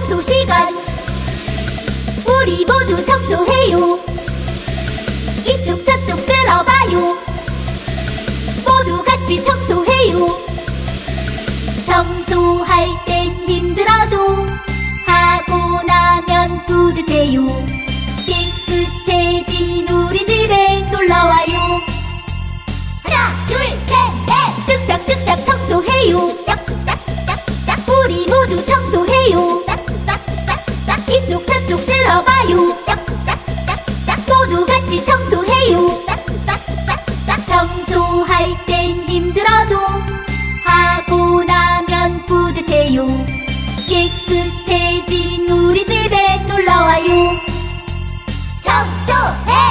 청소 시간. 우리 모두 청소해요. 이쪽 저쪽 쓸어봐요. 모두 같이 청소해요. 청소할 땐 힘들어도 하고 나면 뿌듯해요. 깨끗해진 우리 집에 놀러와요. 하나 둘 셋 넷 쓱싹쓱싹 청소해요. 싹싹싹싹싹 우리 모두 청소해요. 싹싹싹싹싹 이쪽 저쪽 쓸어봐요. 싹싹싹싹싹 모두 같이 청소해요. 싹싹싹싹싹 청소할 땐 힘들어도 하고 나면 뿌듯해요. 깨끗해진 우리 집에 놀러와요. 청소해